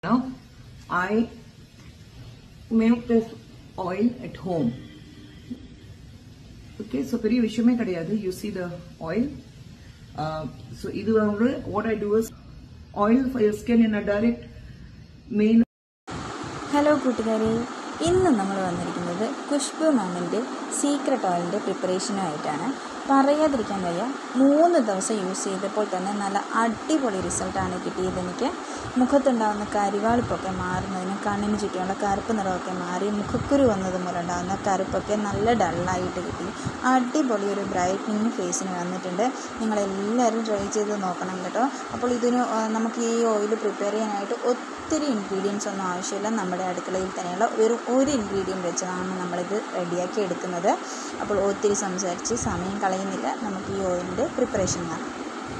Now, I make this oil at home. Okay, so very vishame kadiyadu. You see the oil. So idu what I do is oil for your skin in a direct main. Hello കൂട്ടുകാരെ, ഇന്ന് നമ്മൾ വന്നിരിക്കുന്നത് ഖുശ്ബു മാമിൻ്റെ secret ഓയിലിൻ്റെ പ്രിപ്പറേഷനുമായിട്ടാണ്. പറയാതിരിക്കാൻ വയ്യ, 3 ദിവസം use ചെയ്തപ്പോൾ തന്നെ നല്ല അടിപൊളി റിസൾട്ടാണ് കിട്ടിയത്. എനിക്ക് മുഖത്തുണ്ടാകുന്ന കരിവാളിപ്പൊക്കെ മാറുന്നതിനും കണ്ണിന് ചുറ്റുമുള്ള കറുപ്പ് നിറമൊക്കെ മാറി മുഖക്കുരു വന്നത് മൂലം ഉണ്ടാകുന്ന കറുപ്പൊക്കെ നല്ല ഡള്ളായിട്ട് കിട്ടി. അടിപൊളി ഒരു ബ്രൈറ്റനിങ് ഫേസിന് വന്നിട്ടുണ്ട്. നിങ്ങളെല്ലാവരും ട്രൈ ചെയ്ത് നോക്കണം കേട്ടോ. അപ്പോൾ ഇതിന് നമുക്ക് ഈ ഓയിൽ പ്രിപ്പയർ ചെയ്യാനായിട്ട് ഒത്തിരി ഇൻഗ്രീഡിയൻസ് ഒന്നും ആവശ്യമില്ല. നമ്മുടെ അടുക്കളയിൽ തന്നെയുള്ള വെറും ഒരു ഇൻഗ്രീഡിയൻറ്റ് വെച്ചാണ് നമ്മളിത് റെഡിയാക്കി എടുക്കുന്നത്. അപ്പോൾ ഒത്തിരി സംസാരിച്ച് സമയം കളയുന്നില്ല, നമുക്ക് ഈ ഓയിലിൻ്റെ പ്രിപ്പറേഷൻ കാണാം.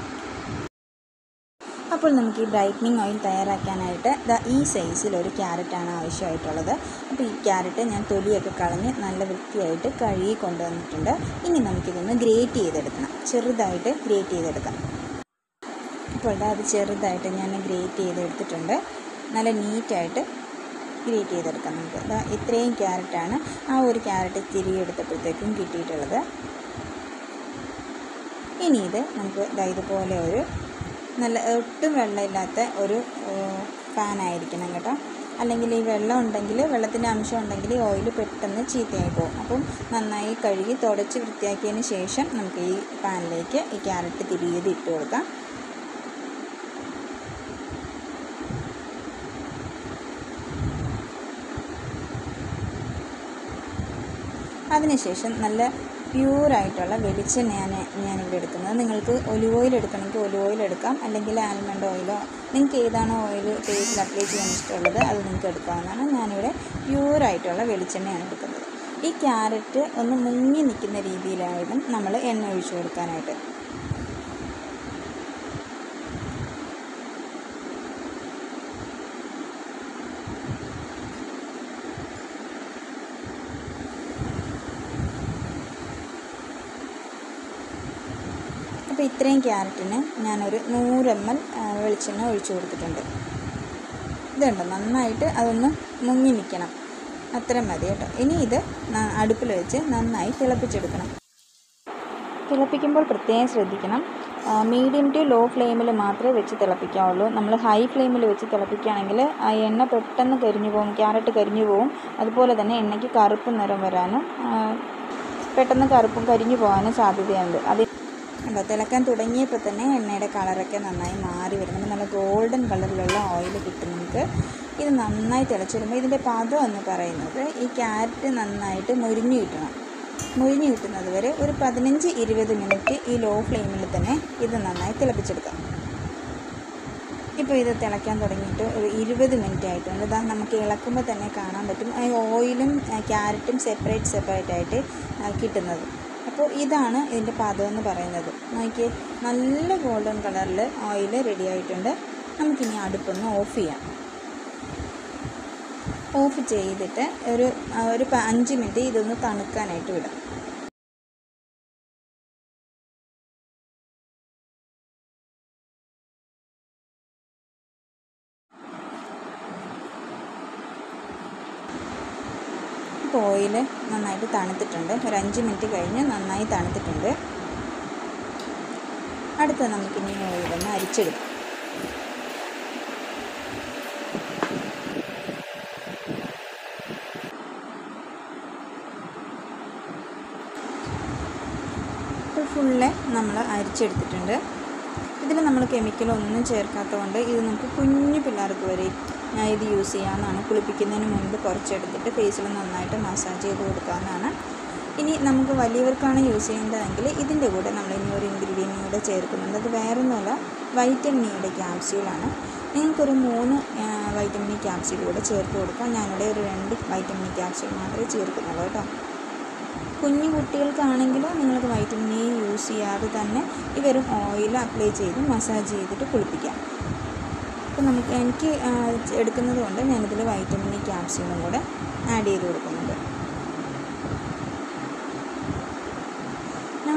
അപ്പോൾ നമുക്ക് ഈ ബ്രൈറ്റനിങ് ഓയിൽ തയ്യാറാക്കാനായിട്ട് ഈ സൈസിൽ ഒരു ക്യാരറ്റാണ് ആവശ്യമായിട്ടുള്ളത്. അപ്പോൾ ഈ ക്യാരറ്റ് ഞാൻ തൊലിയൊക്കെ കളഞ്ഞ് നല്ല വൃത്തിയായിട്ട് കഴുകി കൊണ്ടുവന്നിട്ടുണ്ട്. ഇനി നമുക്കിതൊന്ന് ഗ്രേറ്റ് ചെയ്തെടുക്കണം, ചെറുതായിട്ട് ഗ്രേറ്റ് ചെയ്തെടുക്കാം. അപ്പോൾ അത് ചെറുതായിട്ട് ഞാൻ ഗ്രേറ്റ് ചെയ്തെടുത്തിട്ടുണ്ട്. നല്ല നീറ്റായിട്ട് ഗ്രേറ്റ് ചെയ്തെടുക്കാം നമുക്ക്. ഇത്രയും ക്യാരറ്റാണ്, ആ ഒരു ക്യാരറ്റ് തിരികെടുത്തപ്പോഴത്തേക്കും കിട്ടിയിട്ടുള്ളത്. ഇനി ഇത് നമുക്ക് ഇതുപോലെ ഒരു നല്ല ഒട്ടും വെള്ളമില്ലാത്ത ഒരു പാനായിരിക്കണം കേട്ടോ. അല്ലെങ്കിൽ ഈ വെള്ളം ഉണ്ടെങ്കിൽ, വെള്ളത്തിൻ്റെ അംശം ഉണ്ടെങ്കിൽ ഈ ഓയിൽ പെട്ടെന്ന് ചീത്തയായി പോകും. അപ്പം നന്നായി കഴുകി തുടച്ച് വൃത്തിയാക്കിയതിന് ശേഷം നമുക്ക് ഈ പാനിലേക്ക് ഈ ക്യാരറ്റ് തിരികെ ഇട്ട് കൊടുക്കാം. അതിനുശേഷം നല്ല പ്യൂറായിട്ടുള്ള വെളിച്ചെണ്ണയാണ് ഞാനിവിടെ എടുക്കുന്നത്. നിങ്ങൾക്ക് ഒലിവ് ഓയിൽ എടുക്കണമെങ്കിൽ ഒലിവ് ഓയിൽ എടുക്കാം, അല്ലെങ്കിൽ ആൽമണ്ട് ഓയിലോ, നിങ്ങൾക്ക് ഏതാണോ ഓയിൽ ഫേസിൽ അപ്ലൈ ചെയ്യാൻ ഇഷ്ടമുള്ളത് അത് നിങ്ങൾക്ക് എടുക്കാവുന്നതാണ്. ഞാനിവിടെ പ്യൂറായിട്ടുള്ള വെളിച്ചെണ്ണയാണ് എടുക്കുന്നത്. ഈ ക്യാരറ്റ് ഒന്ന് മുങ്ങി നിൽക്കുന്ന രീതിയിലായിരുന്നു നമ്മൾ എണ്ണ ഒഴിച്ചു കൊടുക്കാനായിട്ട്. അപ്പോൾ ഇത്രയും ക്യാരറ്റിന് ഞാനൊരു 100 ml വെളിച്ചെണ്ണ ഒഴിച്ചു കൊടുത്തിട്ടുണ്ട്. ഇതുണ്ട്, നന്നായിട്ട് അതൊന്ന് മുങ്ങി നിൽക്കണം, അത്രയും മതി കേട്ടോ. ഇനി ഇത് അടുപ്പിൽ വെച്ച് നന്നായി തിളപ്പിച്ചെടുക്കണം. തിളപ്പിക്കുമ്പോൾ പ്രത്യേകം ശ്രദ്ധിക്കണം, മീഡിയം ടു ലോ ഫ്ലെയിമിൽ മാത്രമേ വെച്ച് തിളപ്പിക്കാവുള്ളൂ. നമ്മൾ ഹൈ ഫ്ലെയിമിൽ വെച്ച് തിളപ്പിക്കുകയാണെങ്കിൽ ആ എണ്ണ പെട്ടെന്ന് കരിഞ്ഞു പോകും, ക്യാരറ്റ് കരിഞ്ഞു പോകും. അതുപോലെ തന്നെ എണ്ണയ്ക്ക് കറുപ്പ് നിറം വരാനും പെട്ടെന്ന് കറുപ്പും കരിഞ്ഞു പോകാനും സാധ്യതയുണ്ട്. തിളക്കാൻ തുടങ്ങിയപ്പോൾ തന്നെ എണ്ണയുടെ കളറൊക്കെ നന്നായി മാറി വരുന്നുണ്ട്. നല്ല ഗോൾഡൻ കളറിലുള്ള ഓയിൽ കിട്ടും നമുക്ക്. ഇത് നന്നായി തിളച്ച് വരുമ്പോൾ ഇതിൻ്റെ പാകം എന്ന് പറയുന്നത് ഈ ക്യാരറ്റ് നന്നായിട്ട് മുരിഞ്ഞു കിട്ടണം. മുരിഞ്ഞു കിട്ടുന്നത് വരെ ഒരു 15-20 മിനിറ്റ് ഈ ലോ ഫ്ലെയിമിൽ തന്നെ ഇത് നന്നായി തിളപ്പിച്ചെടുക്കാം. ഇപ്പോൾ ഇത് തിളയ്ക്കാൻ തുടങ്ങിയിട്ട് ഒരു 20 മിനിറ്റ് ആയിട്ടുണ്ട്. ഇതാ നമുക്ക് ഇളക്കുമ്പോൾ തന്നെ കാണാൻ പറ്റും ഈ ഓയിലും ക്യാരറ്റും സെപ്പറേറ്റ് ആയിട്ട് കിട്ടുന്നത്. അപ്പോൾ ഇതാണ് ഇതിൻ്റെ പാകം എന്ന് പറയുന്നത്. നോക്കിയേ, നല്ല ഗോൾഡൻ കളറിൽ ഓയിൽ റെഡി ആയിട്ടുണ്ട്. നമുക്കിനി അടുപ്പൊന്ന് ഓഫ് ചെയ്യാം. ഓഫ് ചെയ്തിട്ട് ഒരു 5 മിനിറ്റ് ഇതൊന്ന് തണുക്കാനായിട്ട് വിടാം. ഇപ്പോൾ ഓയിൽ നന്നായിട്ട് തണുത്തിട്ടുണ്ട്. ഒരു 5 മിനിറ്റ് കഴിഞ്ഞ് നന്നായി തണുത്തിട്ടുണ്ട്. അടുത്ത നമുക്കിനി ഓയിലൊന്ന് അരിച്ചെടുക്കാം. ഇപ്പോൾ ഫുള്ള് നമ്മൾ അരിച്ചെടുത്തിട്ടുണ്ട്. ഇതിൽ നമ്മൾ കെമിക്കലൊന്നും ചേർക്കാത്തതുകൊണ്ട് ഇത് നമുക്ക് കുഞ്ഞു പിള്ളേർക്ക് വരെ ഇത് യൂസ് ചെയ്യാവുന്നതാണ്. കുളിപ്പിക്കുന്നതിന് മുൻപ് കുറച്ചെടുത്തിട്ട് ഫേസിൽ നന്നായിട്ട് മസാജ് ചെയ്ത് കൊടുക്കാവുന്നതാണ്. ഇനി നമുക്ക് വലിയവർക്കാണ് യൂസ് ചെയ്യുന്നതെങ്കിൽ ഇതിൻ്റെ കൂടെ നമ്മൾ ഇനി ഒരു ഇൻഗ്രീഡിയൻ്റ് കൂടെ ചേർക്കുന്നുണ്ട്. അത് വേറൊന്നുമല്ല, വൈറ്റമിൻ ഇയുടെ ക്യാപ്സ്യൂളാണ്. നിങ്ങൾക്കൊരു 3 വൈറ്റമിൻ ഇ ക്യാപ്സ്യൂൾ കൂടെ ചേർത്ത് കൊടുക്കാം. ഞാനിവിടെ ഒരു 2 വൈറ്റമിൻ ഇ ക്യാപ്സ്യൂൾ മാത്രമേ ചേർക്കുന്നുള്ളൂ കേട്ടോ. കുഞ്ഞു കുട്ടികൾക്കാണെങ്കിൽ നിങ്ങൾക്ക് വൈറ്റമിൻ ഇ യൂസ് ചെയ്യാതെ തന്നെ ഈ വെറും ഓയിൽ അപ്ലൈ ചെയ്ത് മസാജ് ചെയ്തിട്ട് കുളിപ്പിക്കാം. അപ്പോൾ എനിക്ക് എടുക്കുന്നത് കൊണ്ട് ഞാനിതിൽ വൈറ്റമിൻ ഇ ക്യാപ്സ്യൂളും കൂടെ ആഡ് ചെയ്ത് കൊടുക്കുന്നുണ്ട്.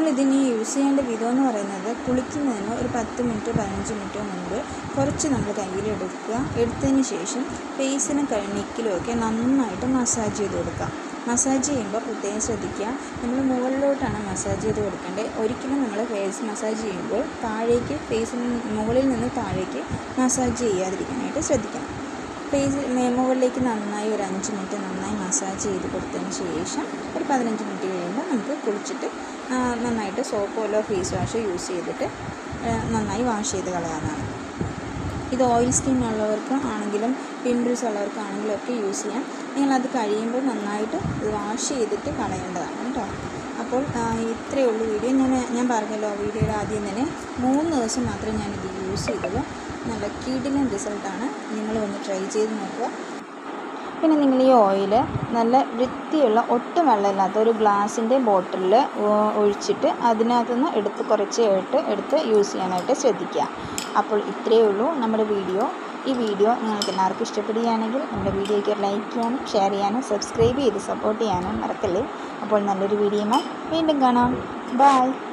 നമ്മളിതിന് യൂസ് ചെയ്യേണ്ട വിധം എന്ന് പറയുന്നത് കുളിക്കുന്നതിന് ഒരു 10 മിനിറ്റ് 15 മിനിറ്റ് മുൻപ് കുറച്ച് നമ്മൾ കയ്യിലെടുക്കുക. എടുത്തതിന് ശേഷം ഫേസിനും നെക്കിലും ഒക്കെ നന്നായിട്ട് മസാജ് ചെയ്ത് കൊടുക്കുക. മസാജ് ചെയ്യുമ്പോൾ പ്രത്യേകം ശ്രദ്ധിക്കുക, നമ്മൾ മുകളിലോട്ടാണ് മസാജ് ചെയ്ത് കൊടുക്കേണ്ടത്. ഒരിക്കലും നമ്മൾ ഫേസ് മസാജ് ചെയ്യുമ്പോൾ താഴേക്ക് ഫേസിന് മുകളിൽ നിന്ന് താഴേക്ക് മസാജ് ചെയ്യാതിരിക്കാനായിട്ട് ശ്രദ്ധിക്കണം. ഫേസ് മുകളിലേക്ക് നന്നായി ഒരു 5 മിനിറ്റ് നന്നായി മസാജ് ചെയ്ത് കൊടുത്തതിന് ശേഷം ഒരു 15 മിനിറ്റ് കഴിയുമ്പോൾ നമുക്ക് കുളിച്ചിട്ട് നന്നായിട്ട് സോപ്പോ ഫേസ് വാഷോ യൂസ് ചെയ്തിട്ട് നന്നായി വാഷ് ചെയ്ത് കളയാവുന്നതാണ്. ഇത് ഓയിൽ സ്കിൻ ഉള്ളവർക്ക് ആണെങ്കിലും പിമ്പിൾസ് ഉള്ളവർക്കാണെങ്കിലും ഒക്കെ യൂസ് ചെയ്യാം. നിങ്ങളത് കഴിയുമ്പോൾ നന്നായിട്ട് ഇത് വാഷ് ചെയ്തിട്ട് കളയേണ്ടതാണ് കേട്ടോ. അപ്പോൾ ഇത്രയേ ഉള്ളൂ വീഡിയോ. ഞാൻ പറഞ്ഞല്ലോ വീഡിയോയുടെ ആദ്യം തന്നെ 3 ദിവസം മാത്രമേ ഞാനിത് യൂസ് ചെയ്തുള്ളൂ. നല്ല കിടിലൻ റിസൾട്ടാണ്. നിങ്ങൾ ഒന്ന് ട്രൈ ചെയ്ത് നോക്കുക. പിന്നെ നിങ്ങൾ ഈ ഓയിൽ നല്ല വൃത്തിയുള്ള ഒട്ടും വെള്ളമില്ലാത്ത ഒരു ഗ്ലാസിൻ്റെ ബോട്ടിലിൽ ഒഴിച്ചിട്ട് അതിനകത്തുനിന്ന് കുറച്ചായിട്ട് എടുത്ത് യൂസ് ചെയ്യാനായിട്ട് ശ്രദ്ധിക്കുക. അപ്പോൾ ഇത്രയേ ഉള്ളൂ നമ്മുടെ വീഡിയോ. ഈ വീഡിയോ നിങ്ങൾക്ക് എല്ലാവർക്കും ഇഷ്ടപ്പെടുകയാണെങ്കിൽ നമ്മുടെ വീഡിയോയ്ക്ക് ലൈക്ക് ചെയ്യാനും ഷെയർ ചെയ്യാനും സബ്സ്ക്രൈബ് ചെയ്ത് സപ്പോർട്ട് ചെയ്യാനും മറക്കല്ലേ. അപ്പോൾ നല്ലൊരു വീഡിയോയുമായി വീണ്ടും കാണാം. ബൈ.